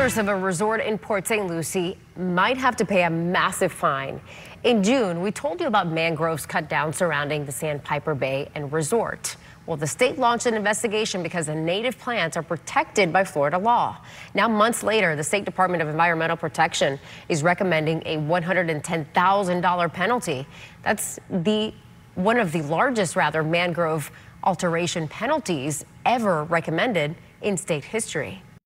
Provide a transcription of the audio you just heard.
Owners of a resort in Port St. Lucie might have to pay a massive fine. In June, we told you about mangroves cut down surrounding the Sandpiper Bay and Resort. Well, the state launched an investigation because the native plants are protected by Florida law. Now, months later, the State Department of Environmental Protection is recommending a $110,000 penalty. That's one of the largest, mangrove alteration penalties ever recommended in state history.